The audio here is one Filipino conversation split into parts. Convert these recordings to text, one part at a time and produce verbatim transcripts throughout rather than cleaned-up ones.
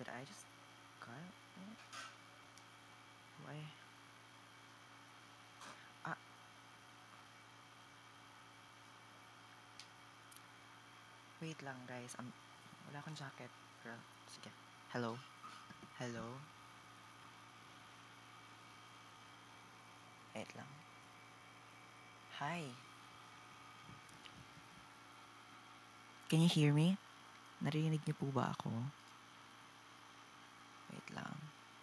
did I just cut it? Why? Ah, wait lang guys. Um, wala akong jacket. Girl, sige. Hello? Hello? Wait lang. Hi. Can you hear me? Narinig niyo po ba ako? Wait lang.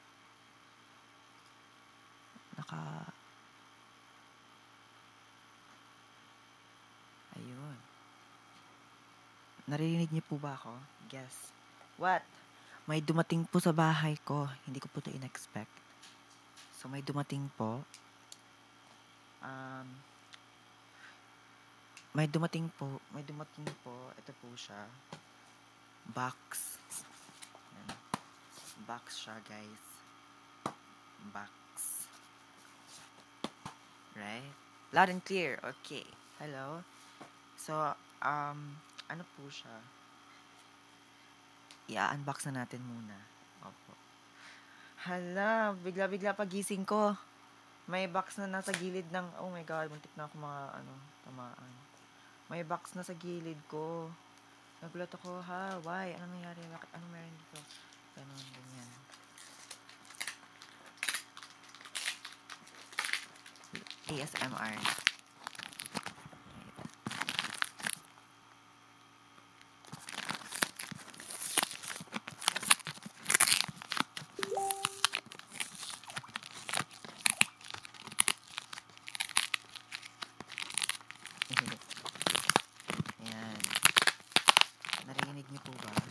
Naka... Ayun. Narinig niyo po ba ako? Guess. What? May dumating po sa bahay ko. Hindi ko po ito in-expect. So, may dumating po. Um, may dumating po. May dumating po. Ito po siya. Box. Ayan. Box siya, guys. Box. Right? Loud and clear. Okay. Hello? So, um, ano po siya? I-unbox na natin muna. Opo. Hala, bigla-bigla pagising ko. May box na nasa gilid ng, oh my god, muntik na ako mga, ano, tamaan. May box na sa gilid ko. Nagulat ako, ha, why? Ano nangyari? Bakit? Ano meron dito? Ganon, ganyan. A S M R. Ayan. Narinig niyo po ba?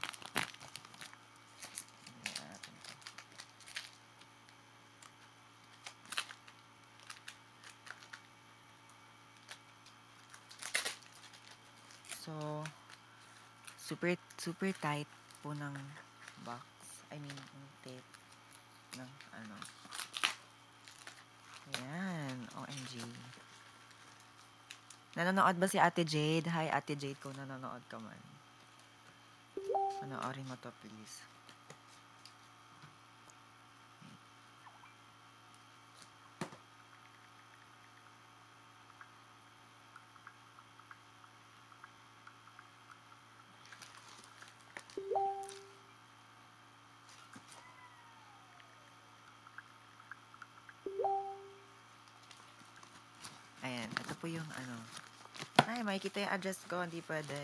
Ayan. So, super, super tight po ng box. I mean, yung tape ng ano. Ayan. O M G. Nanonood ba si Ate Jade? Hi, Ate Jade, kung nanonood ka man. Panoorin mo to, please. Ayan, ito po yung ano. Ay, makikita yung address ko, hindi pwede.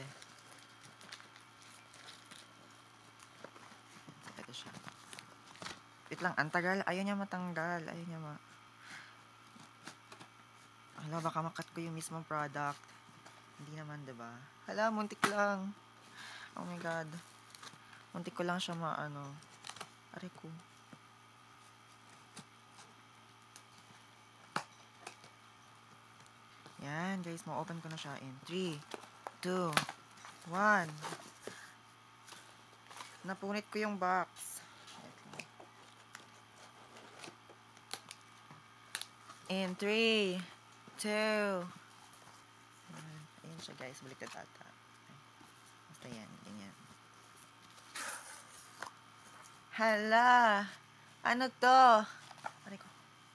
Ito siya. Wait lang, ang tagal. Ayaw niya matanggal. Ayaw niya ma... Hala, baka makat ko yung mismong product. Hindi naman, diba? Hala, muntik lang. Oh my god. Muntik ko lang siya maano. Aray ko. Yan, guys. Ma-open ko na siya in three, two, one. Napunit ko yung box. In three, two. Ayan siya, guys. Baliktad ata. Basta yan. Ganyan. Hala. Ano to? Aray ko.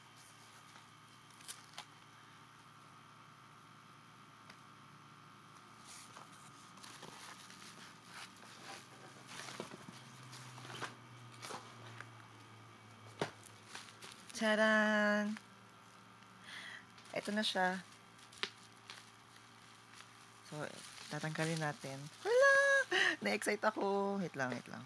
Tadaan! Ito na siya. So, tatanggalin natin. Hala! Na-excite ako. Wait lang, wait lang.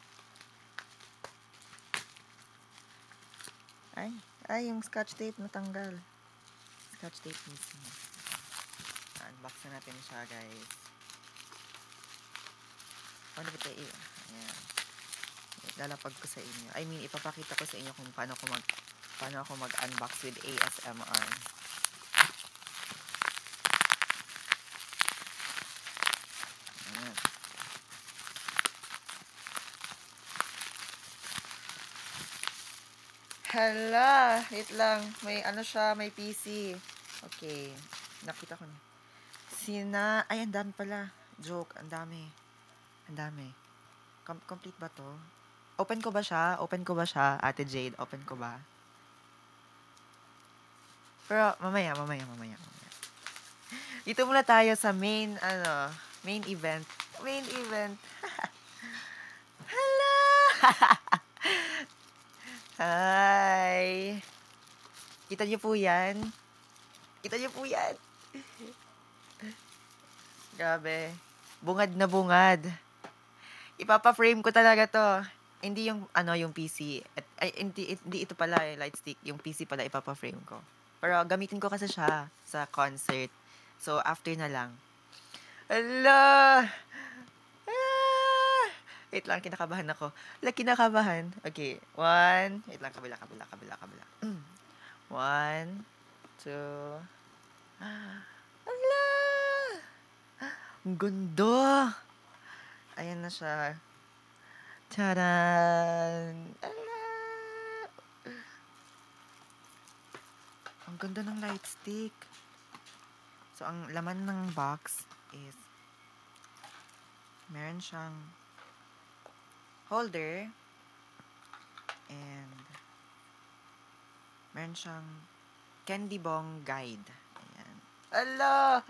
Ay, ay, yung scotch tape natanggal. Scotch tape mismo. Unbox na natin siya, guys. Paano ba ito i... Ayan. Lalapag ko sa inyo. I mean, ipapakita ko sa inyo kung paano ko mag... paano ako mag-unbox with A S M R. Ayan. Hala! Wait lang. May ano siya, may P C. Okay. Nakita ko na. Sina... Ay, ang dami pala. Joke. Ang dami. Ang dami. Com complete ba to? Open ko ba siya? Open ko ba siya? Ate Jade, open ko ba? Pero mamaya, mamaya, mamaya, mamaya. Dito muna tayo sa main, ano, main event. Main event. Hello! Hi! Kita niyo po yan? Kita niyo po yan? Grabe. Bungad na bungad. Ipapa-frame ko talaga to. Hindi yung, ano, yung P C. At, ay, hindi, hindi ito pala, eh, light stick. Yung P C pala, ipapa-frame ko. Pero gamitin ko kasi siya sa concert. So, after na lang. Ala! Ah! Wait lang, kinakabahan ako. Wala, kinakabahan. Okay, one. Wait lang, kabila, kabila, kabila, kabila. One, two. Ala! Ang ganda! Ayan na siya. Taran! Ala! Ang ganda ng light stick. So, ang laman ng box is meron siyang holder and meron siyang candy bong guide. Ayan. Ala!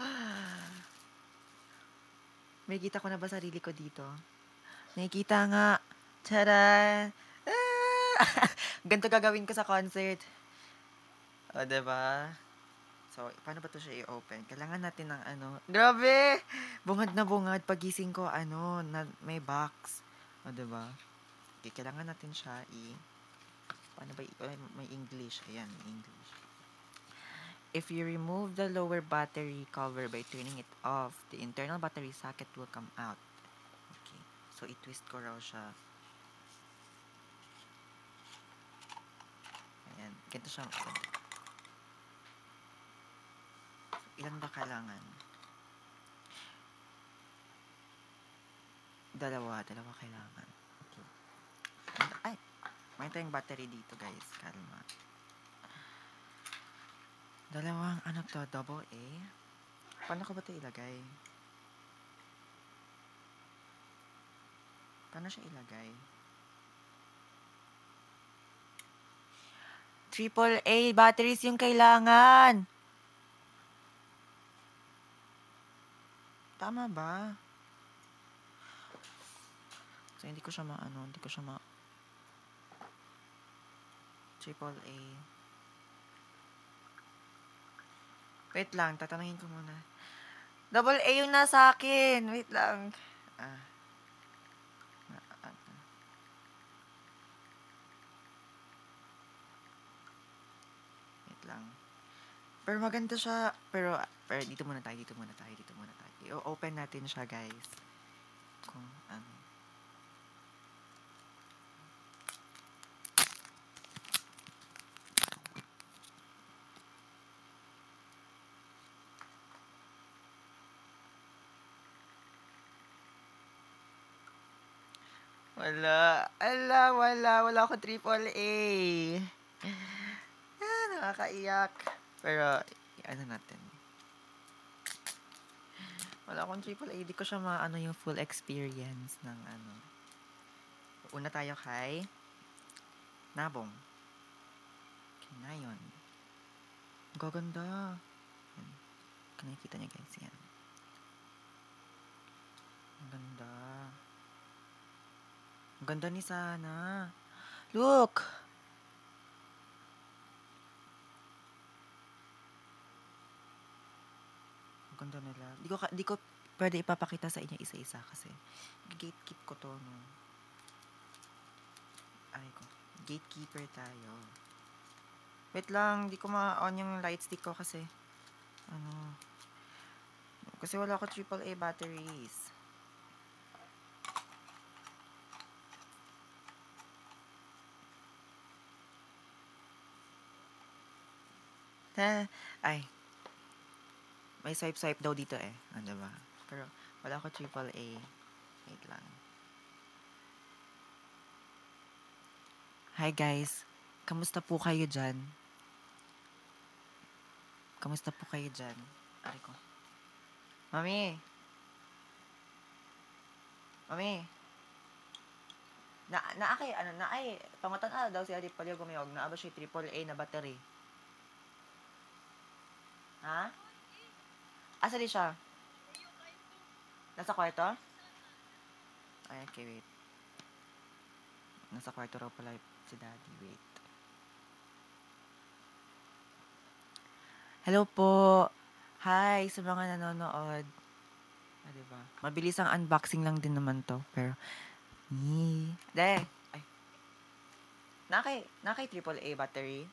May kita ko na ba sarili ko dito? Nakikita nga. Tara! Ah! Ganito gagawin ko sa concert. O, diba? So, paano ba to siya i-open? Kailangan natin ng ano. Grabe! Bungad na bungad. Pagising ko, ano, na, may box. O, diba? Okay, kailangan natin siya i... Paano ba? i- May English. Ayan, may English. If you remove the lower battery cover by turning it off, the internal battery socket will come out. Okay. So, i-twist ko raw siya. Ayan. Ganito siya. Ganito. Ilan ba kailangan? Dalawa. Dalawa kailangan. Okay. Ay! May tayong battery dito, guys. Kalma. Dalawang, ano to? Double A? Paano ko ba ito ilagay? Paano siya ilagay? Triple A batteries yung kailangan. Tama ba? So, hindi ko siya ma-ano, hindi ko siya ma... Triple A. Wait lang, tatanungin ko muna. Double A yung nasa akin. Wait lang. Ah. Wait lang. Pero maganda siya. Pero, pero dito muna tayo, dito muna tayo, dito muna tayo. I-open natin siya, guys. Kung ano. Wala. Ala, wala. Wala ako triple A. Ah, nakakaiyak. Pero, ano natin. Wala akong triple A. Di ko siya maano yung full experience ng ano. Una tayo kay Nabong. Okay, na yun. Gaganda. Yan. Kung nakikita niya, guys, yan. Ang ganda. Ang ganda ni Sana. Look! Ang ganda nila. Di ko, di ko pwede ipapakita sa inyo isa-isa kasi gatekeep ko to, no? Ay ko. Gatekeeper tayo. Wait lang, di ko ma-on yung light stick ko kasi ano, kasi wala ko triple A batteries. Ha? Ay. May swipe-swipe daw dito eh. Ano ba? Pero wala ko triple A. Wait lang. Hi guys. Kamusta po kayo dyan? Kamusta po kayo dyan? Ari ko. Mami! Mami! Na, na kay, ano, na ay, pangatan ala daw si Adi Palio gumayog, na ba siya triple A na battery? Ha? Asa di siya? Nasa kwarto? Ay, okay, wait. Nasa kwarto raw pala si Daddy, wait. Hello po. Hi sa mga nanonood. Ah, diba? Mabilis ang unboxing lang din naman to. Pero, ni. De. Ay. Nakay, nakay triple A battery.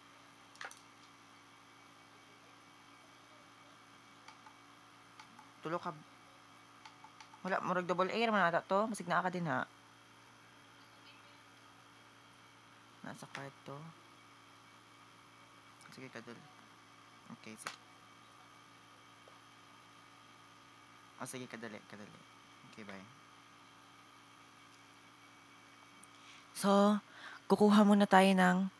Tulo ka. Wala, murag double A naman ata to. Masig na ka din ha. Nasa kwarto. Sige, kadul. Okay, sige. O, sige, kadali, kadali. Okay, bye. So, kukuha muna tayo ng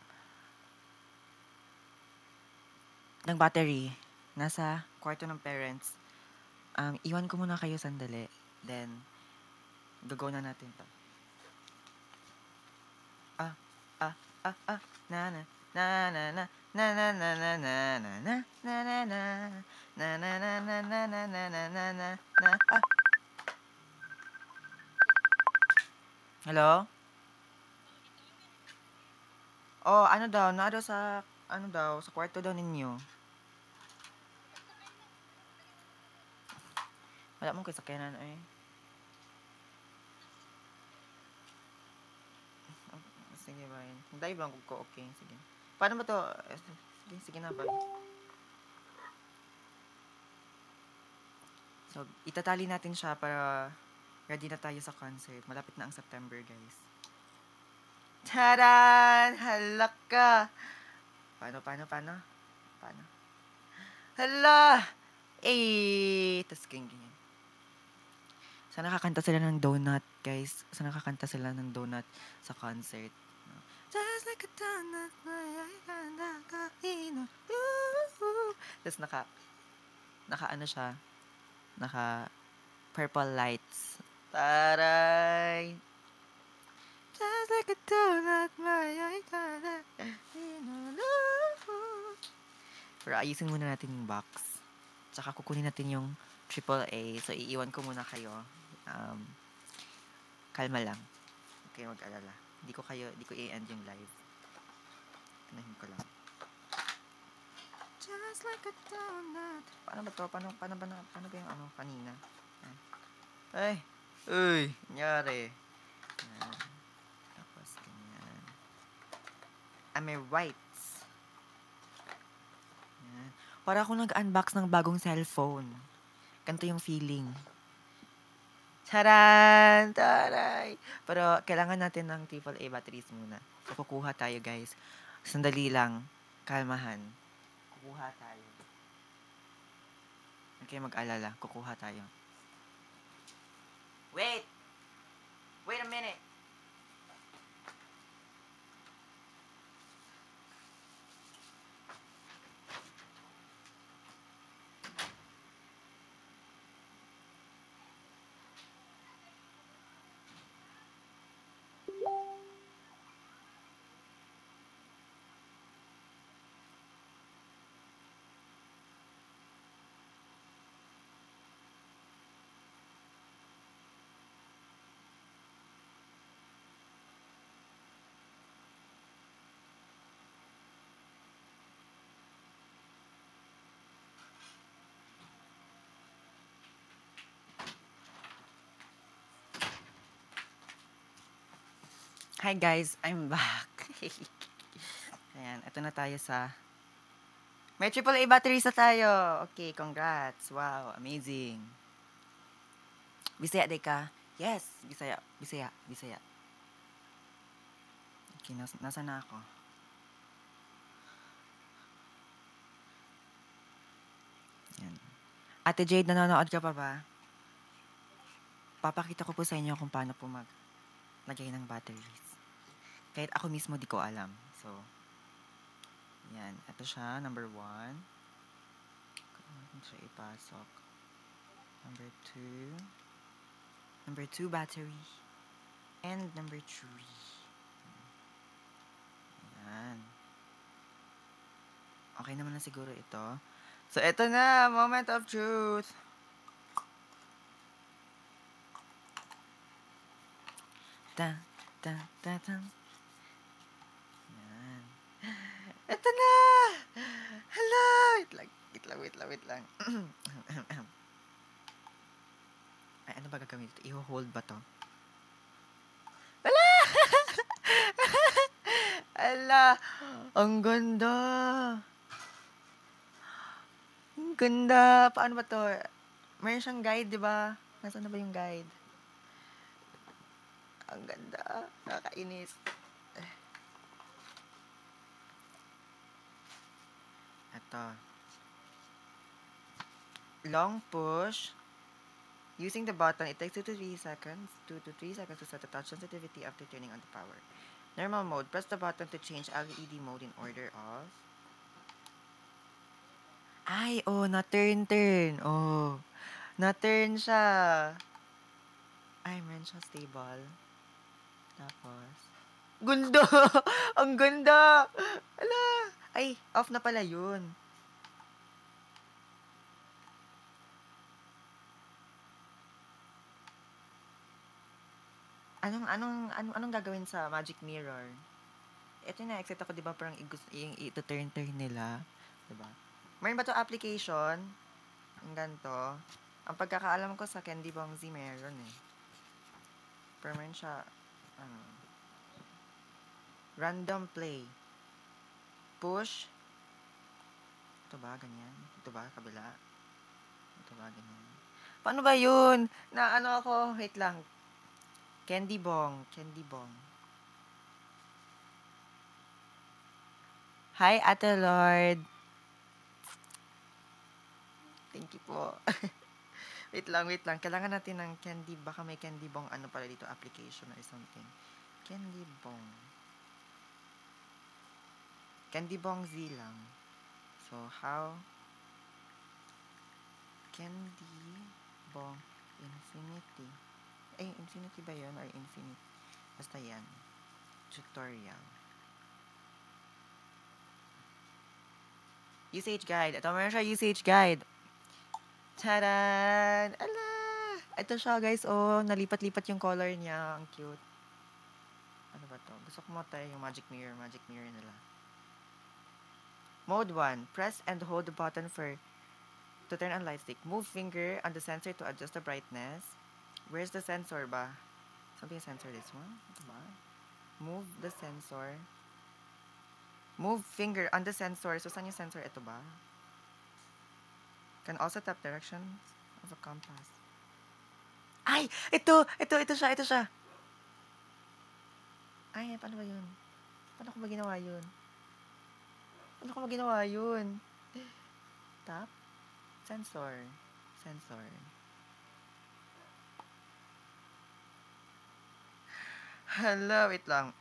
ng battery. Nasa kwarto ng parents. Um, iwan ko muna kayo sandali. Then, gagaw na natin to. Ah, ah, ah, ah, na na, na na na, na na na na na na na, na na na, na na na na na na na na na na, na, ah. Hello? Oh, ano daw, na daw sa, ano daw, sa kwarto daw ninyo. Wala mong kasakyanan eh. Sige, bye. Dive lang ko, okay. Sige. Paano ba to? Sige, sige na, bye. So, itatali natin siya para ready na tayo sa concert. Malapit na ang September, guys. Taran! Halak ka! Paano, paano, paano? Paano? Hala! Eh! Tapos ganyan. Sana kakanta sila ng donut, guys. Sana kakanta sila ng donut sa concert. Just like a donut, tapos naka, naka ano siya, naka purple lights. Taray! Just like a donut, my pero ayusin muna natin yung box. Tsaka kukunin natin yung triple A. So, iiwan ko muna kayo. Um, kalma lang. Huwag kayo mag-alala. Hindi ko kayo, hindi ko i-end yung live. Tanahin ko lang. Just like a donut. Paano ba to? Paano, paano ba, na, paano ba yung ano kanina? Ay! Uy! Nangyari. Yan. Tapos, ganyan. Ah, may whites. Yan. Para ako nag-unbox ng bagong cellphone. Ganito yung feeling. Charan! Taray! Pero, kailangan natin ng triple A batteries muna. So, kukuha tayo, guys. Sandali lang. Kalmahan. Kukuha tayo. Huwag kayo mag-alala. Kukuha tayo. Wait! Wait a minute! Hi guys, I'm back. Ayan, ito na tayo sa... May triple A batteries na tayo. Okay, congrats. Wow, amazing. Bisaya day ka? Yes, Bisaya, Bisaya, Bisaya. Okay, nas nasa na ako? Yan. Ate Jade, nanonood ka pa ba? Papakita ko po sa inyo kung paano po maglagay ng batteries. Kahit ako mismo di ko alam. So, yan. Ito siya, number one. Kailangan siya ipasok. Number two. Number two, battery. And number three. Ayan. Okay naman na siguro ito. So, ito na. Moment of truth. Ta, ta, ta, ta. Ayan. Ito na! Hala! Wait lang. Wait lang, wait lang, wait lang. Ay, ano ba gagawin ito? I-hold ba to? Ala! Ala! Ang ganda! Ang ganda! Paano ba to? Mayroon siyang guide, di ba? Nasaan na ba yung guide? Ang ganda. Nakakainis. Ito. Long push. Using the button, it takes two to three seconds. two to three seconds to set the touch sensitivity after turning on the power. Normal mode. Press the button to change L E D mode in order of... Ay, oh, na-turn-turn. Oh. Na-turn siya. Ay, meron siya stable. Tapos... Ganda! Ang ganda! Ala! Ay, off na pala yun. Anong, anong, anong, anong gagawin sa Magic Mirror? Ito na, excited ako, di ba, parang yung ito-turn-turn nila. Di ba? Mayroon ba to application? Ang ganito. Ang pagkakaalam ko sa Candy Bongzi meron eh. Pero meron siya, ano, random play. Push. Ito ba, ganyan? Ito ba, kabila? Ito ba, ganyan? Paano ba yun? Na ano ako, wait lang. Candy Bong. Candy Bong. Hi, Ate Lord. Thank you po. Wait lang, wait lang. Kailangan natin ng Candy. Baka may Candy Bong ano pala dito, application or something. Candy Bong. Candy Bong Z lang. So, how? Candy Bong Infinity. Ay, Infinity ba yun? Or Infinity? Basta yan. Tutorial. Usage guide. Ito, meron siya usage guide. Taran! Ala! Ito siya, guys. Oh, nalipat-lipat yung color niya. Ang cute. Ano ba to? Gusto ko matay yung magic mirror. Magic mirror nila. Mode one. Press and hold the button for to turn on light stick. Move finger on the sensor to adjust the brightness. Where's the sensor ba? Something sensor this one? Ito ba? Move the sensor. Move finger on the sensor. So, saan yung sensor? Ito ba? Can also tap directions of a compass. Ay! Ito! Ito! Ito siya! Ito siya! Ay, paano ba yun? Paano ko ba ginawa yun? Paano ko ba ginawa yun? Tap? Sensor. Sensor. Hala, wait lang.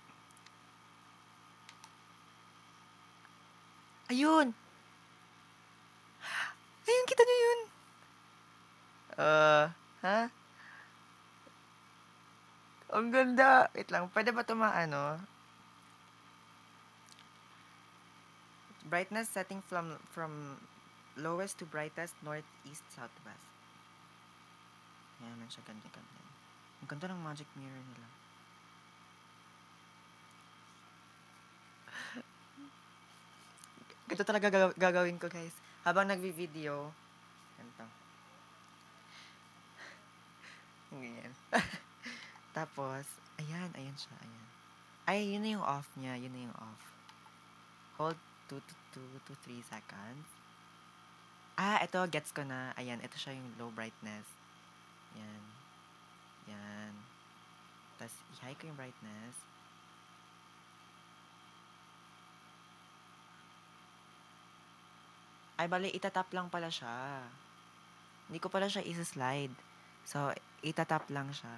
Ayun! Ayun, kita niyo yun! Uh, ha? Ang ganda! Wait lang, pwede ba ito maano? Brightness setting from from lowest to brightest, north, east, southwest. Yan, man siya ganda-ganda. Ang ganda ng magic mirror nila. Ganito talaga gagawin ko, guys. Habang nagvi-video. Ganito. Ganyan. Tapos, ayan, ayan siya, ayan. Ay, yun na yung off niya, yun na yung off. Hold two to three seconds. Ah, ito, gets ko na. Ayan, ito siya yung low brightness. Yan. Yan. Tapos, i-high ko yung brightness. Ay, bali, itatap lang pala siya. Hindi ko pala siya isa-slide. So, itatap lang siya.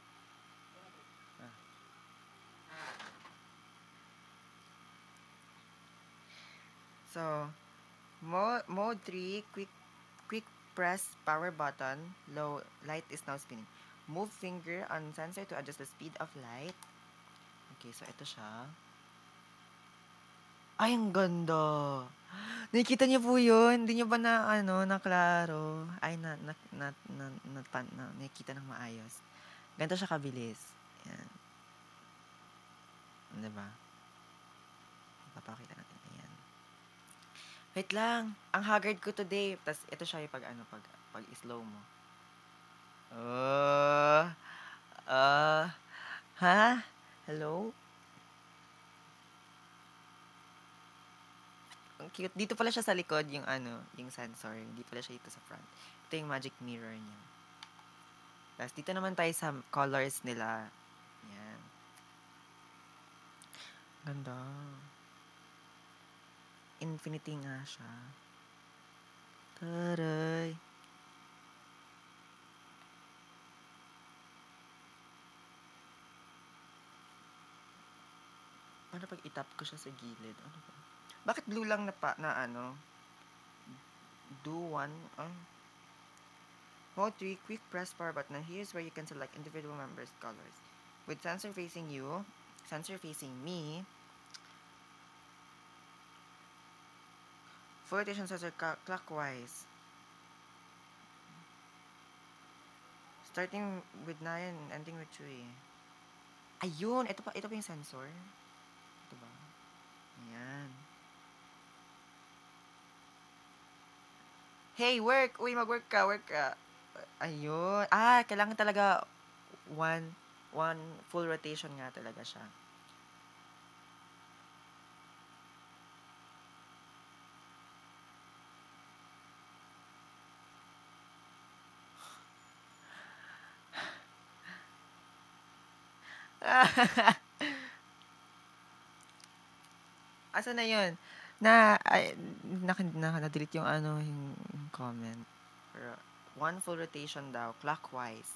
So, mode, mode three, quick quick press power button. Low light is now spinning. Move finger on sensor to adjust the speed of light. Okay, so ito siya. Ay, ang ganda. Nakikita niyo po yun? Hindi niyo ba na, ano, na klaro? Ay, na, na, na, na, na, na, na nakikita ng maayos. Ganito siya kabilis. Yan. Diba? Papakita natin. Ayan. Wait lang. Ang haggard ko today. Tapos, ito siya yung pag, ano, pag, pag slow mo. Oh. Uh, ha? Hello? Ang cute. Dito pala siya sa likod, yung ano, yung sensor. Hindi pala siya dito sa front. Ito yung magic mirror niya. Tapos, dito naman tayo sa colors nila. Yan. Ganda. Infinity nga siya. Taray. Paano pag itap ko siya sa gilid? Ano ba? Bakit blue lang na pa, na ano? Do one? Uh, Mode three, quick press power button. Here's where you can select individual members' colors. With sensor facing you, sensor facing me, full rotation sensor clockwise. Starting with nine and ending with three. Ayun! Ito pa, ito pa yung sensor. Ito ba? Ayan. Hey, work! Uy, mag-work ka, work ka. Ayun. Ah, kailangan talaga one, one full rotation nga talaga siya. Asa na yun? Na, ay, naka, naka, na-delete yung ano, yung, yung comment. Pero, one full rotation daw, clockwise.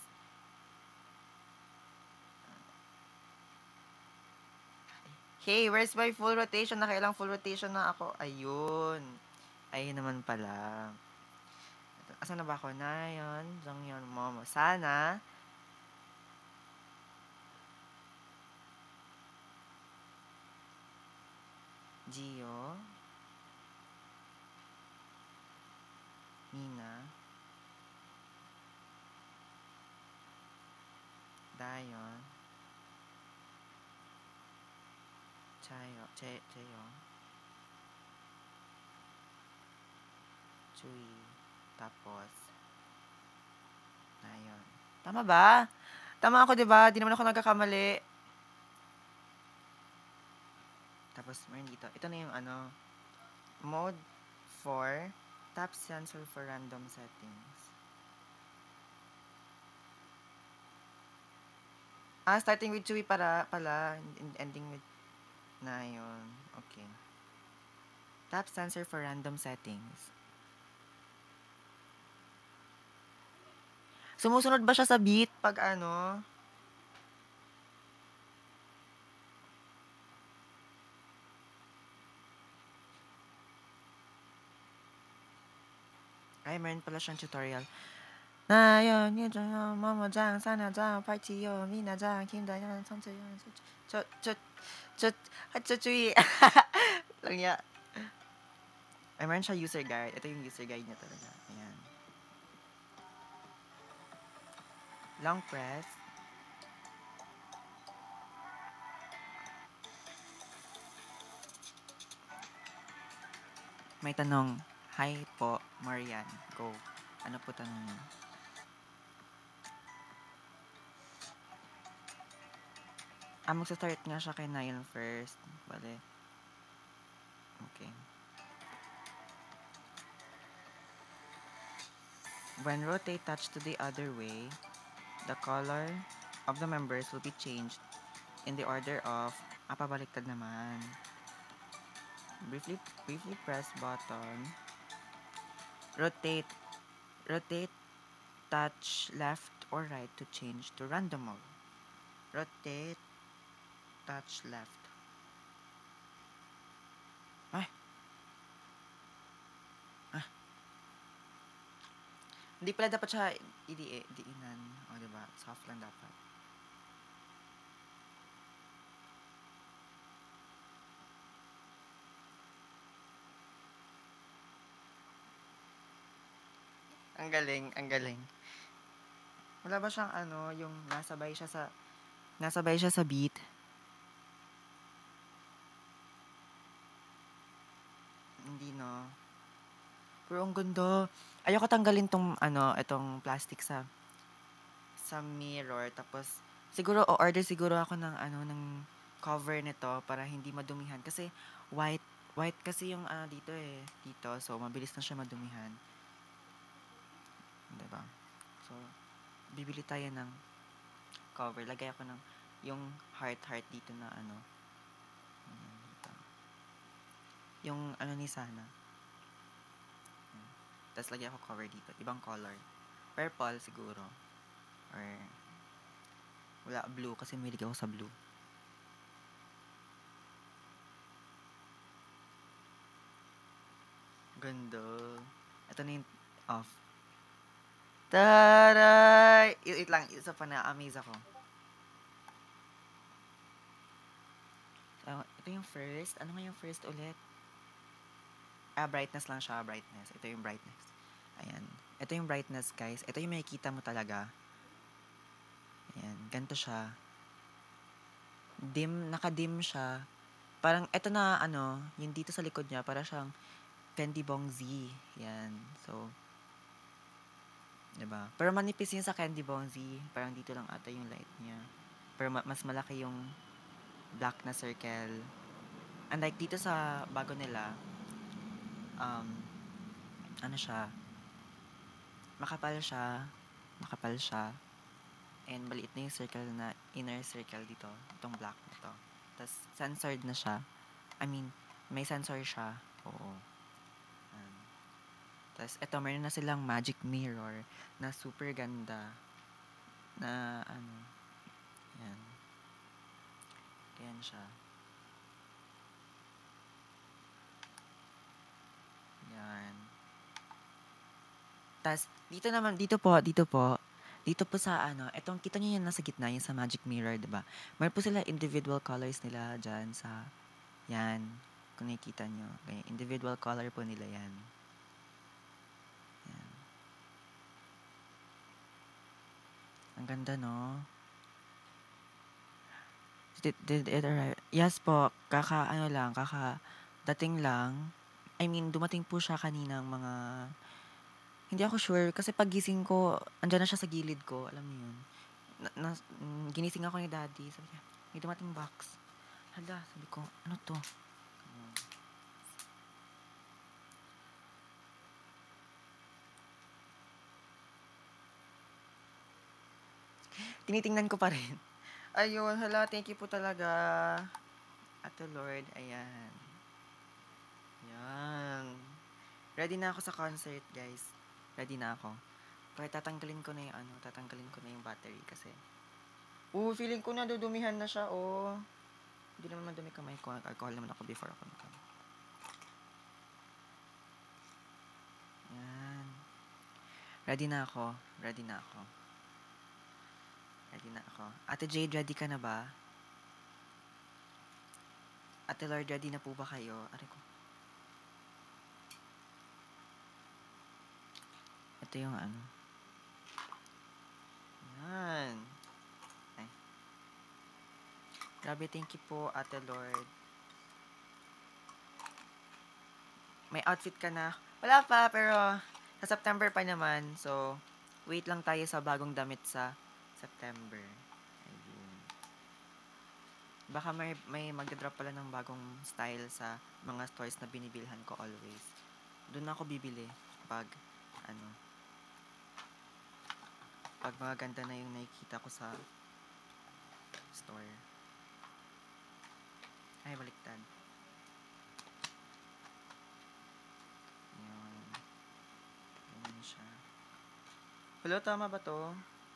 Hey, where's my full rotation? Nakailang full rotation na ako. Ayun. Ayun naman pala. Asa na ba ako? Na yun. Diyan yun, momo. Sana, Gio, Nina, Dayon, Chayo, che, Cheyo, Chui, tapos, Dayon. Tama ba? Tama ako, di ba? Di naman ako nagkakamali. Tapos, meron dito. Ito na yung ano, mode four, tap sensor for random settings. Ah, starting with Chewy para, pala, ending with na yun. Okay. Tap sensor for random settings. Sumusunod ba siya sa beat pag ano? Ay, meron pala siyang tutorial. Na yun, yun, yun, mama jang, sana jang, party yo, mina jang, kim da yan, san yun, ch, ch, ch, ch, chuy. Lang ya. Ay, meron siya user guide. Ito yung user guide niya talaga. Ayan. Long press. May tanong. Hi po, Marian. Go. Ano po tanong niyo? Ah, magsa-start nga siya kay Nile first. Bale. Okay. When rotate touch to the other way, the color of the members will be changed in the order of... Ah, pabaliktad naman. Briefly, briefly press button. Rotate. Rotate touch left or right to change to random mode. Rotate touch left. Ay. Ah. Hindi pala dapat siya idi diinan. O, diba? Soft lang dapat. Ang galing, ang galing. Wala ba siyang ano, yung nasabay siya sa, nasabay siya sa beat? Hindi, no? Pero ang ganda. Ayoko tanggalin tong, ano, itong plastic sa, sa mirror. Tapos, siguro, o-order siguro ako ng, ano, ng cover nito para hindi madumihan. Kasi, white, white kasi yung, ano, dito eh. Dito. So, mabilis na siya madumihan. Diba? So, bibili tayo ng cover. Lagay ako ng, yung heart-heart dito na, ano, dito. Yung, ano ni Sana. Tapos, lagay ako cover dito. Ibang color. Purple, siguro. Or, wala, blue. Kasi mahilig ako sa blue. Ganda. Ito na yung off. Taray! Wait lang, isa pa na-amaze ako. So, ito yung first. Ano nga yung first ulit? Ah, brightness lang siya, brightness. Ito yung brightness. Ayan. Ito yung brightness, guys. Ito yung makikita mo talaga. Ayan, ganito siya. Dim, naka-dim siya. Parang, ito na, ano, yung dito sa likod niya, para siyang Candy Bong Z. Yan. So, diba? Pero manipis yun sa Candy Bong Z. Parang dito lang ata yung light niya. Pero ma- mas malaki yung black na circle. Unlike dito sa bago nila, um, ano siya, makapal siya, makapal siya, and maliit na yung circle na inner circle dito, itong black nito. Tapos, censored na siya. I mean, may sensor siya. Oo. Um, Tapos, eto, meron na silang magic mirror na super ganda. Na, ano, yan. Yan siya. Yan. Tapos, dito naman, dito po, dito po, dito po sa ano, etong kita niyo yan nasa gitna, yung sa magic mirror, di ba? Meron po sila individual colors nila dyan sa, yan, kung nakikita nyo. Ganyan, individual color po nila yan. Yan. Ang ganda, no? Did, did it arrive? Yes po, kaka, ano lang, kaka, dating lang. I mean, dumating po siya kaninang mga, hindi ako sure, kasi pagising ko, andyan na siya sa gilid ko, alam mo yun. Na, na, mm, ginising ako ni daddy, sabi niya, may dumating box. Hala, sabi ko, ano to? Tinitingnan ko pa rin. Ayun, hala, thank you po talaga. Ate Lord, ayan. Ayan. Ready na ako sa concert, guys. Ready na ako. Kaya tatanggalin ko na yung ano, tatanggalin ko na yung battery kasi. Oo, feeling ko na dudumihan na siya, oh. Hindi naman madumi kamay ko. Alcohol naman ako before ako nag Ayan. Ready na ako. Ready na ako. Ready na ako. Ate Jade, ready ka na ba? Ate Lord, ready na po ba kayo? Aray ko. Ito yung ano. Ayan. Ay. Grabe, thank you po, Ate Lord. May outfit ka na? Wala pa, pero sa September pa naman. So, wait lang tayo sa bagong damit sa September. Ayun. Baka may, may magdadrop pala ng bagong style sa mga stores na binibilhan ko always. Doon ako bibili pag, ano, pag mga ganda na yung nakikita ko sa store. Ay, baliktad. Yun. Yun siya. Hello, tama ba to?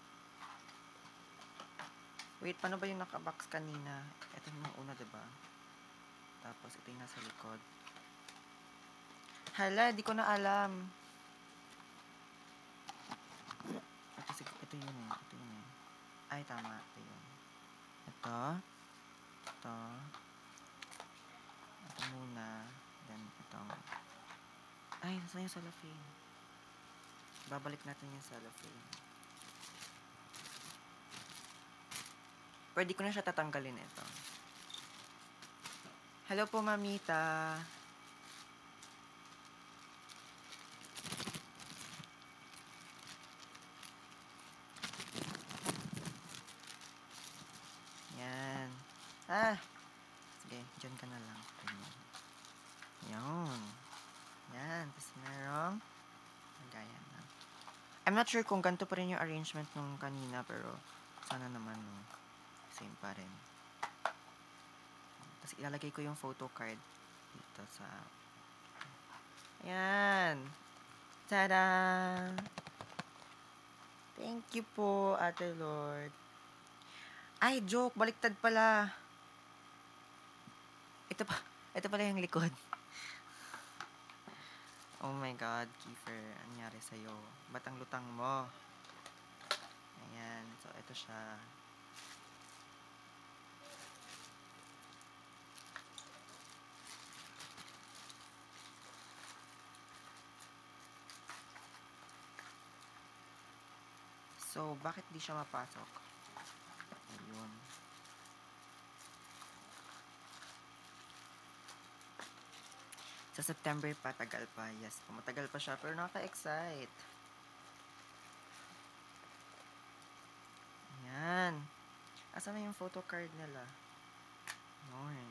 Wait, paano ba yung nakabox kanina? Ito yung una, diba? Tapos, ito yung nasa likod. Hala, di ko na alam. Ay, tama. Ito yun. Ito. Ito. Ito muna. Then, itong... Ay, nasa yung cellophane? Babalik natin yung cellophane. Pwede ko na siya tatanggalin ito. Hello po, Mamita. Yan. Ah! Sige, dyan ka na lang. Yan. Yan. Tapos merong lagayan na. I'm not sure kung ganito pa rin yung arrangement nung kanina, pero sana naman no, same pa rin. Tapos ilalagay ko yung photo card dito sa... Ayan. Tada! Thank you po, Ate Lord. Ay, joke. Baliktad pala. Ito pa. Ito pala yung likod. Oh my God, Kiefer. Ano nangyari sa'yo? Ba't ang lutang mo? Ayan. So, ito siya. So, bakit di siya mapasok? Ayun. Sa September pa, tagal pa. Yes, matagal pa siya, pero nakaka-excite. Ayan. Asan na yung photo card nila? Yun.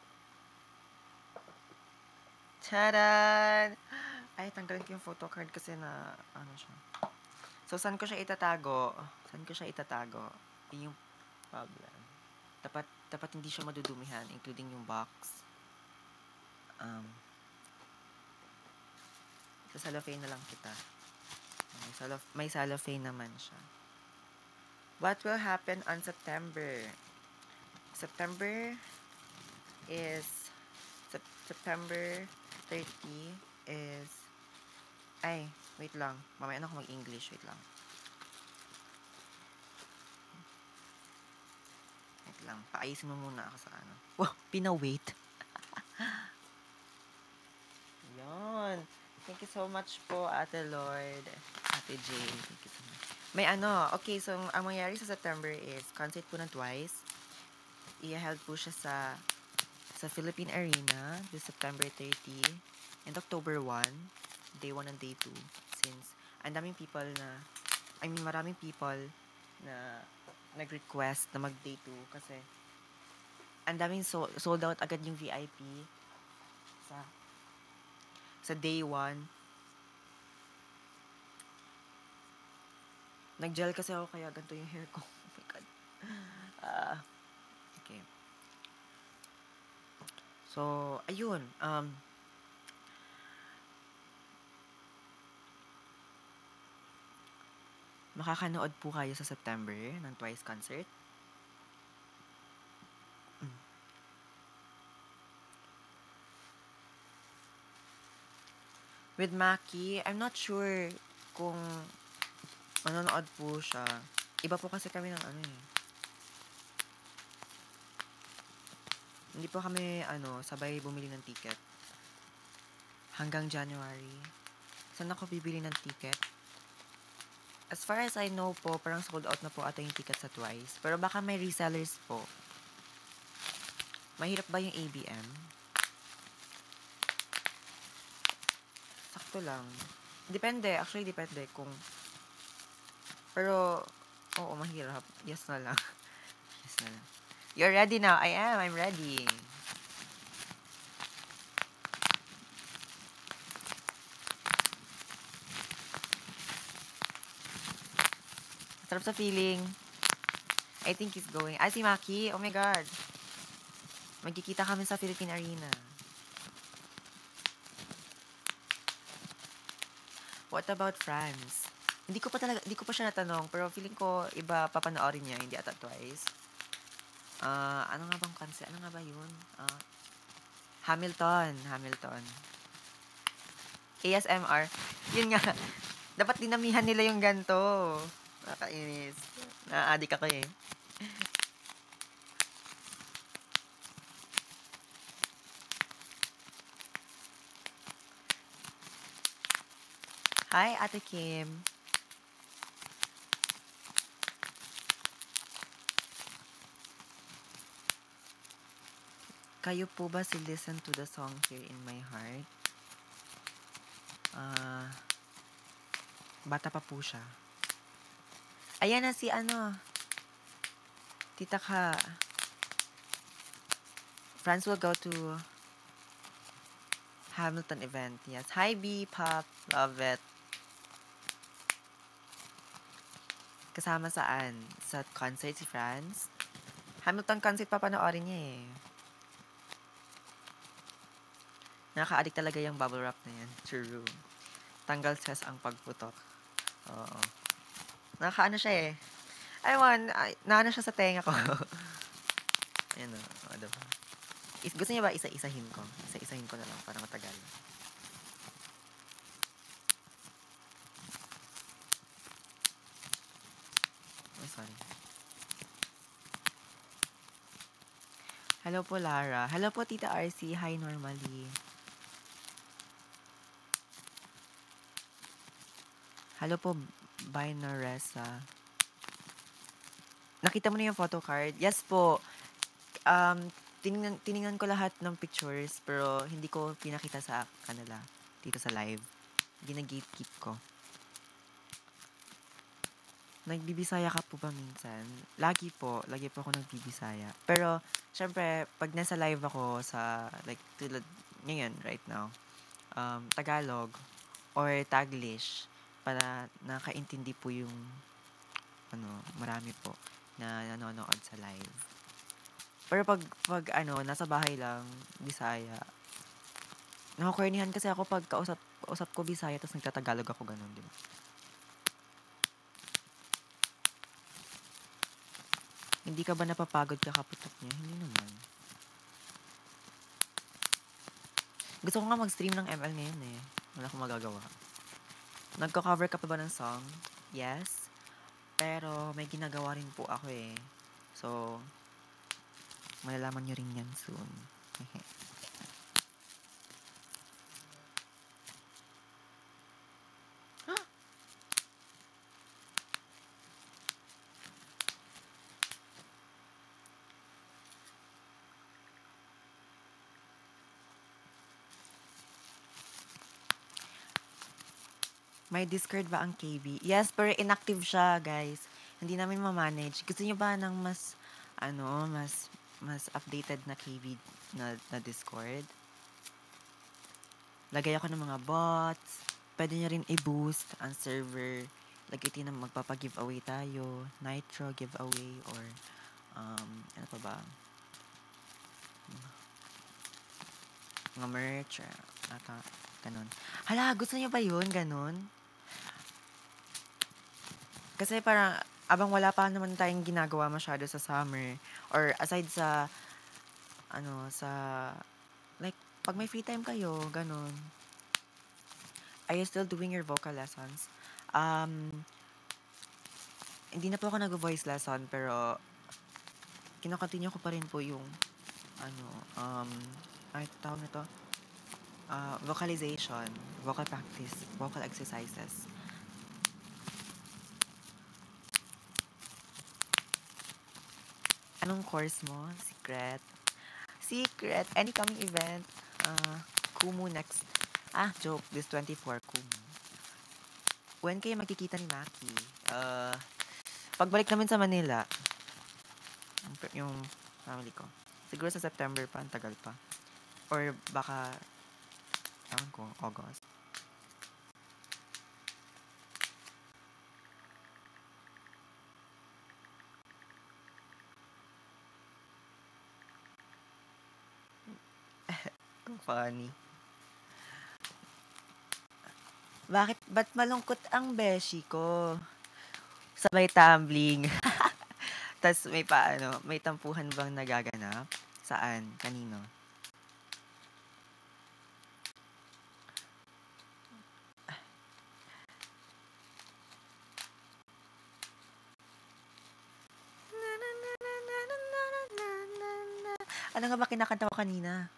Taran! Ay, tanggalin ko yung photo card kasi na, ano siya. So, saan ko siya itatago? Saan ko siya itatago? Yung problem. Dapat, dapat hindi siya madudumihan, including yung box. Um, sa cellophane na lang kita. May, cellof may cellophane naman siya. What will happen on September? September is sep September thirtieth is ay, wait lang. Mamaya na ako mag-English. Wait lang. Wait lang. Paayusin mo muna ako sa ano. Wow, pina-wait. Yon. Thank you so much po, Ate Lord. Ate Jane. Thank you so much. May ano, okay, so ang mangyayari sa September is concert po ng Twice. I-held po siya sa sa Philippine Arena this September thirtieth and October first, day one and day two. Since ang daming people na, I mean, maraming people na nag-request na mag-day two kasi ang daming so, sold out agad yung V I P sa sa day one. Nag-gel kasi ako kaya ganito yung hair ko. Oh my God. Uh, okay. So, ayun. Um, makakanood po kayo sa September ng Twice concert. Mm. With Maki, I'm not sure kung manonood po siya. Iba po kasi kami ng ano eh. Hindi po kami, ano, sabay bumili ng ticket. Hanggang January. Saan ako bibili ng ticket? As far as I know po, parang sold out na po ata yung ticket sa Twice. Pero baka may resellers po. Mahirap ba yung A B M? Sakto lang. Depende. Actually, depende kung... Pero, oo, mahirap. Yes na lang. Yes na lang. You're ready now? I am. I'm ready. Sarap sa feeling. I think he's going. Ah, si Maki. Oh my God. Magkikita kami sa Philippine Arena. What about France? Hindi ko pa talaga, hindi ko pa siya natanong, pero feeling ko iba papanoorin niya, hindi ata Twice. Ah, uh, ano nga bang concert? Ano nga ba 'yun? Uh, Hamilton, Hamilton. A S M R. Yun nga. Dapat dinamihan nila yung ganto. Nakakainis. Na-addict ako eh. Hi, Ate Kim. Kayo po ba si listen to the song Here in My Heart? Ah, bata pa po siya. Ayan na si ano, Tita Ka. Friends will go to Hamilton event. Yes. Hi, B, Pop. Love it. Kasama saan? Sa concert si Franz? Hamilton concert pa panoorin niya eh. Nakaka-addict talaga yung bubble wrap na yan. True. Tanggal stress ang pagputok. Oo. Nakaka-ano siya eh. Aywan, ay, naano siya sa tenga ko. Ayan o. O, diba? Is, gusto niya ba isa-isahin ko? Isa-isahin ko na lang para matagal. Oh, sorry. Hello po, Lara. Hello po, Tita R C. Hi, normally. Hello po, Binaresa. Nakita mo na yung photo card? Yes po. Um, tiningnan, tiningnan ko lahat ng pictures, pero hindi ko pinakita sa kanila dito sa live. Ginagatekeep ko. Nagbibisaya ka po ba minsan? Lagi po. Lagi po ako nagbibisaya. Pero, syempre, pag nasa live ako sa, like, tulad ngayon, right now, um, Tagalog or Taglish, para nakaintindi po yung, ano, marami po na nanonood sa live. Pero pag, pag ano, nasa bahay lang, Bisaya, nakakornihan kasi ako pag kausap, kausap ko Bisaya, tapos nagtatagalog ako ganun, di ba? Hindi ka ba napapagod kakaputok niya? Hindi naman. Gusto ko nga mag-stream ng M L ngayon eh. Wala akong magagawa. Nagko-cover ka pa ba ng song? Yes. Pero may ginagawa rin po ako eh. So, malalaman nyo rin yan soon. May Discord ba ang K B? Yes, pero inactive siya, guys. Hindi namin ma-manage. Gusto niyo ba ng mas, ano, mas, mas updated na K B na, na Discord? Lagay ako ng mga bots. Pwede niyo rin i-boost ang server. Lagay din na magpapa-giveaway tayo. Nitro giveaway or, um, ano pa ba? Mga merch. Ata, ganun. Hala, gusto niyo ba yun? Ganun? Kasi parang, abang wala pa naman tayong ginagawa masyado sa summer, or aside sa, ano, sa, like, pag may free time kayo, ganun. Are you still doing your vocal lessons? Um, hindi na po ako nag-voice lesson, pero, kinakontinue ko pa rin po yung, ano, um, ay, tawag na to, uh, vocalization, vocal practice, vocal exercises. Anong course mo? Secret? Secret? Any coming event? Uh, Kumu next. Ah, joke. This twenty-four, Kumu. When kayo magkikita ni Maki? Uh, pagbalik namin sa Manila, yung family ko. Siguro sa September pa, ang tagal pa. Or baka, ewan ko, August. Funny. Bakit, ba't malungkot ang beshi ko? Sabay tumbling. Tas may paano, may tampuhan bang nagaganap? Saan? Kanino? Ano nga ba kinakanta ko kanina?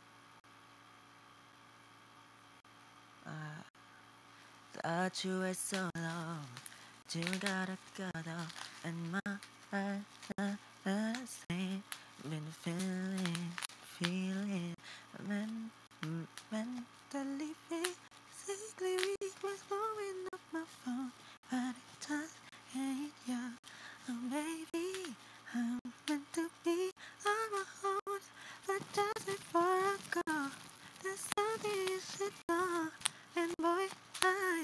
Ah, thought you were so long. You gotta gotta and my heart has been feeling, feeling, men, mentally, physically weak was blowing up my phone, but it just ain't you. Oh baby, I'm meant to be on my own, but just before I go, there's something you should know, and boy, I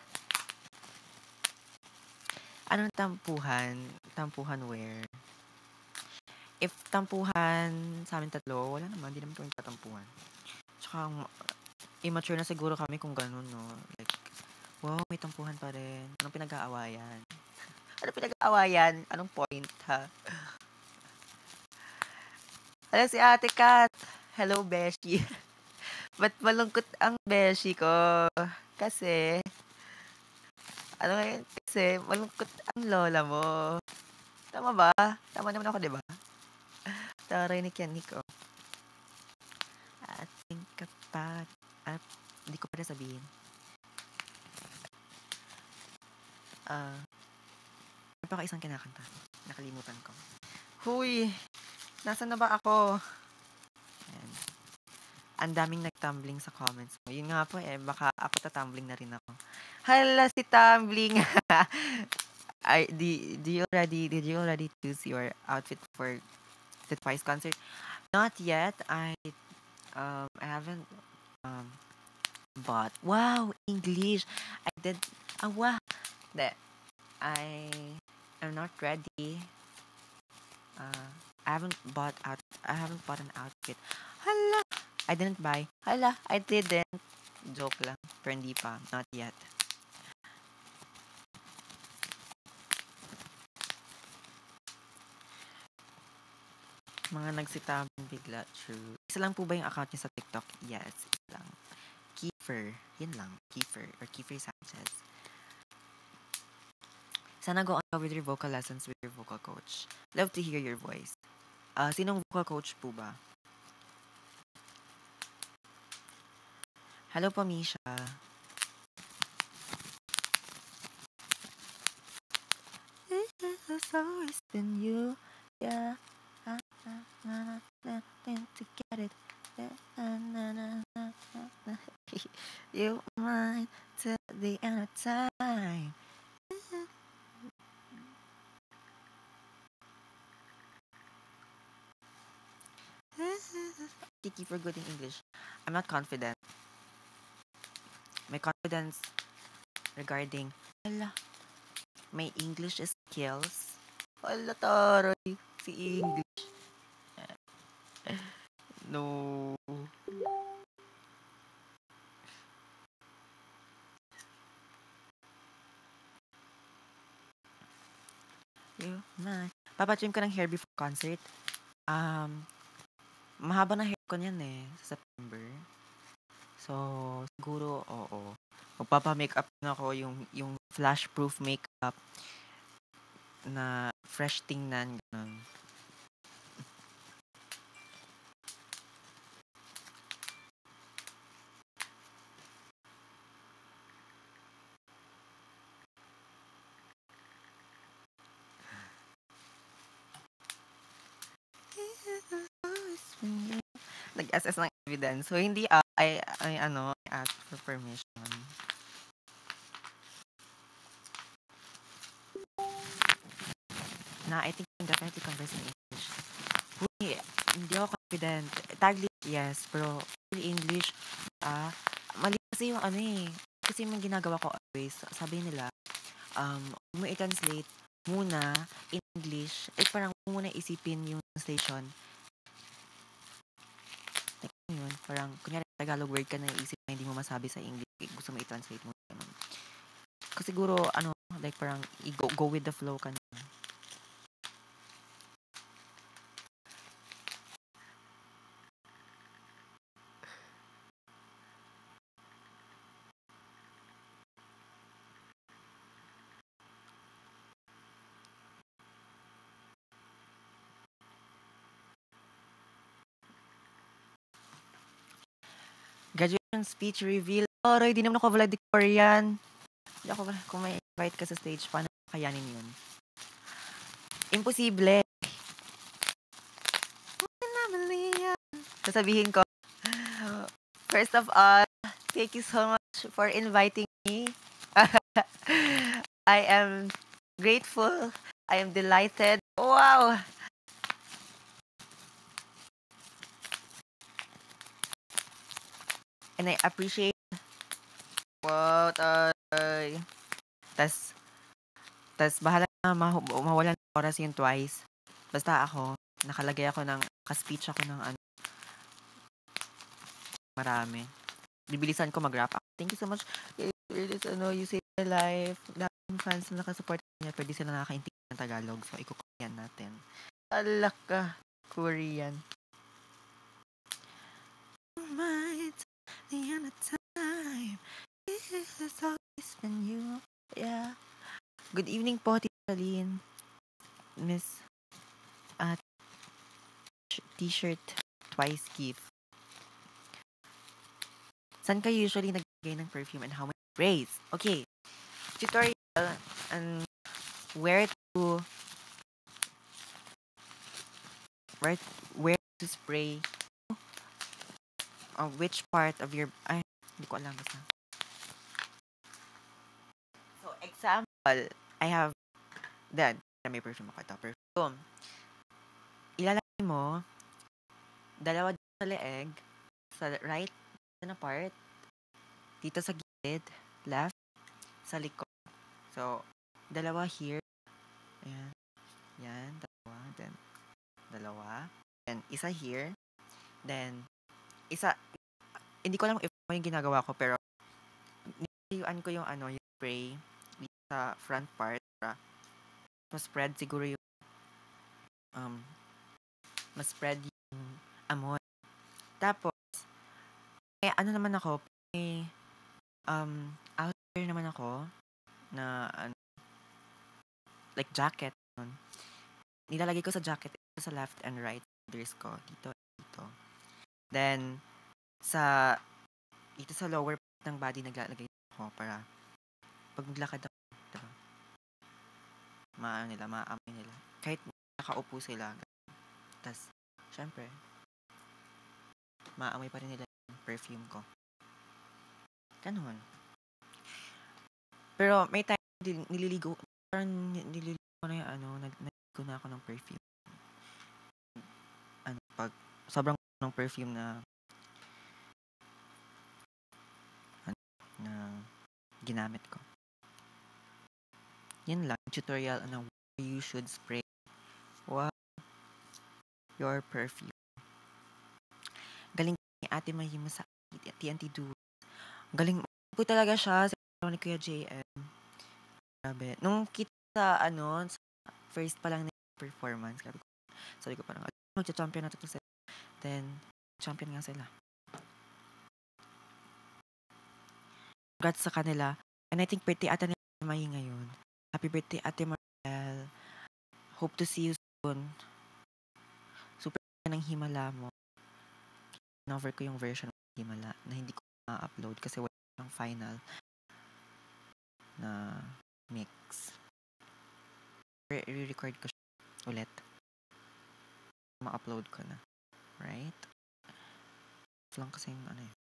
anong tampuhan? Tampuhan where? If tampuhan sa amin tatlo, wala naman, hindi naman kami tatampuhan. Tsaka, immature na siguro kami kung ganun, no? Like, wow, may tampuhan pa rin. Anong pinag-aawayan? Anong pinag-aawayan? Anong point, ha? Hello, si Ate Kat. Hello, Beshi. Ba't malungkot ang Beshi ko? Kasi, ano ngayon? Kasi, malungkot ang lola mo. Tama ba? Tama naman ako, di ba? Tarinig yan, Nico. I think about... At, hindi ko pa na sabihin. Ah, uh, pa isang kinakanta. Nakalimutan ko. Huy! Nasaan na ba ako? Ayan. Ang daming nag-tumbling sa comments mo. Yun nga po eh, baka ako ta-tumbling na rin ako. Hala, si tumbling! I, di, do you already, did you already choose your outfit for the Twice concert? Not yet. I, um, I haven't, um, bought. Wow, English! I did, ah, wow! That I am not ready. Uh, I haven't bought out. I haven't bought an outfit. Hala! I didn't buy. Hala! I didn't. Joke lang. Pero hindi pa. Not yet. Mga nagsitabang bigla. True. Isa lang po ba yung account niya sa TikTok? Yes. Isa lang. Kiefer. Yan lang. Kiefer. Or Kiefer Sanchez. Sana go on with your vocal lessons with your vocal coach. Love to hear your voice. Uh, sinong vocal coach po ba? Hello po, Misha. It's always been you. Yeah. Nothing to get it. You mine till the end of time. Kiki for good in English. I'm not confident. My confidence regarding ala, my English skills. Ala, taray. Si English. No. You, my. Papatrim ko ng hair before concert. Um, mahaba na hair ko niyan eh, sa September. So, siguro, oo. Magpapa-makeup na ako yung, yung flash-proof makeup na fresh tingnan. Ganun. Nag-assess ng evidence. So, hindi, uh, I, I, ano, I ask for permission. Na, I think I'm definitely converse in English. Uy, hindi ako confident. Taglish, yes. Pero, English, ah, mali kasi yung ano eh. Kasi yung ginagawa ko always, sabi nila, um, mo i-translate muna in English. Like, parang muna isipin yung translation. Like, yun, parang, kunyari, Tagalog word ka na iisip na hindi mo masabi sa English. Gusto mo i-translate mo. Ganun. Kasi siguro, ano, like, parang, go, go with the flow ka na. speech reveal. Aray, di naman ako valedictorian. Hindi ako, kung may invite ka sa stage, paano kayanin yun? Imposible. Sasabihin ko, first of all, thank you so much for inviting me. I am grateful. I am delighted. Wow! And I appreciate. Wow, tay. Tas, tas bahala na ma- mawalan ng oras yung twice. Basta ako, nakalagay ako ng, ka-speech ako ng ano, marami. Bibilisan ko mag-wrap up. Thank you so much. It's, ano, you saved my life. Lahat ng fans na nakasupport niya, pwede sila nakakaintindi ng Tagalog. So, ikukuyan natin. Alak ka, Korean. Might the end of time. This is always been you. Yeah. Good evening po, Tita Lynn. Miss at t-shirt twice gift. Saan kayo usually nagbigay ng perfume and how much sprays? Okay. Tutorial and where to where where to spray on which part of your ay hindi ko alam basta. So example, I have that may perfume ako ito. Perfume. Ilalagay mo dalawa dito sa leeg, sa right na part, dito sa gilid, left, sa likod. So, dalawa here. Ayan. Yan, dalawa. Then, dalawa. Then, isa here. Then, isa, hindi ko alam if ano yung ginagawa ko, pero, niliyuan ko yung ano, yung spray sa front part. Para, mas-spread siguro yung, um, mas-spread yung amoy. Tapos, eh, ano naman ako, may, um, outer naman ako, na, ano, like jacket. Nilalagay ko sa jacket, sa left and right shoulders ko. Dito, dito. Then, sa, dito sa lower part ng body, naglalagay ako para, pag maglakad ako, diba? Maano nila, maaamoy nila. Kahit nakaupo sila. Tapos, syempre, maaamoy pa rin nila yung perfume ko. Ganun. Pero, may time, nililigo, parang nililigo ko na yung ano, nag-naligo na ako ng perfume. Ano, pag, sobrang ng perfume na, ano, na, ginamit ko. Yan lang, tutorial on how you should spray wow, your perfume. Galing ni Ate Mahima sa T N T Duo. Galing po talaga siya sa ni Kuya J M. Grabe. Nung kita sa ano, sa first pa lang na performance, sabi ko, sabi ko parang, magcha-champion na to sila. Then, champion nga sila. Congrats sa kanila. And I think birthday ata ni Mahi ngayon. Happy birthday, Ate Marcel. Hope to see you soon. Super ng Himala mo. Over ko yung version ng Himala na hindi ko ma-upload kasi wala ng final na mix. Re-record ko siya ulit. Ma-upload ko na. Right? Lang kasi yung ano eh.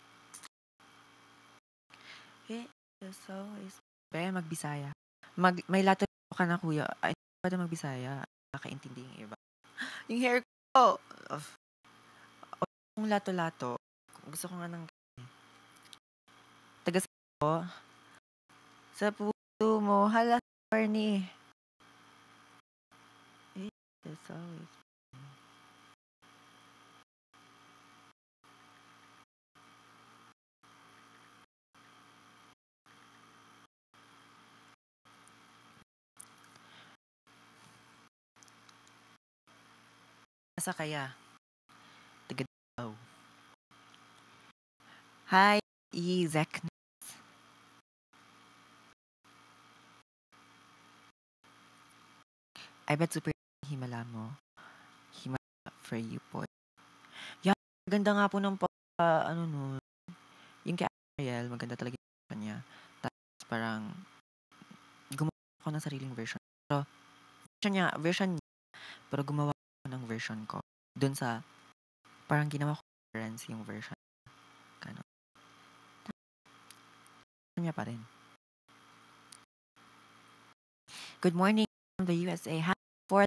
Eh, so is... Kaya magbisaya. Mag, may lato ka na kuya. Ay, hindi pa na magbisaya. Nakakaintindi yung iba. Yung hair ko! Oh. Yung lato-lato. Gusto ko nga ng... Taga ko. Sa puso mo. Hala, Barney. Eh, that's always... Asa kaya? Taga daw. Hi, Izek. I bet super Himala mo. Himala for you po. Yeah, ganda nga po ng pa, ano no. Ariel, maganda talaga yung version niya. Tapos parang gumawa ako ng sariling version. Pero version niya, version niya, pero gumawa ako ng version ko. Doon sa, parang ginawa ko reference yung version. Gano'n. Niya pa rin. Good morning from the U S A. Hi,